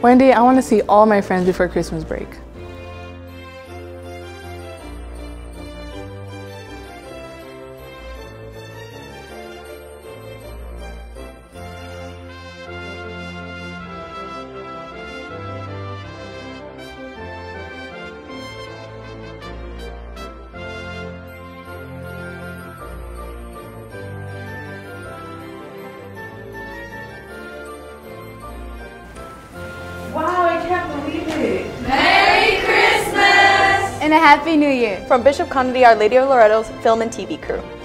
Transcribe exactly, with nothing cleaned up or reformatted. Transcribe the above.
Wendy, I want to see all my friends before Christmas break. Wow, I can't believe it! Merry Christmas! And a Happy New Year! From Bishop Conaty, Our Lady of Loretto's film and T V crew.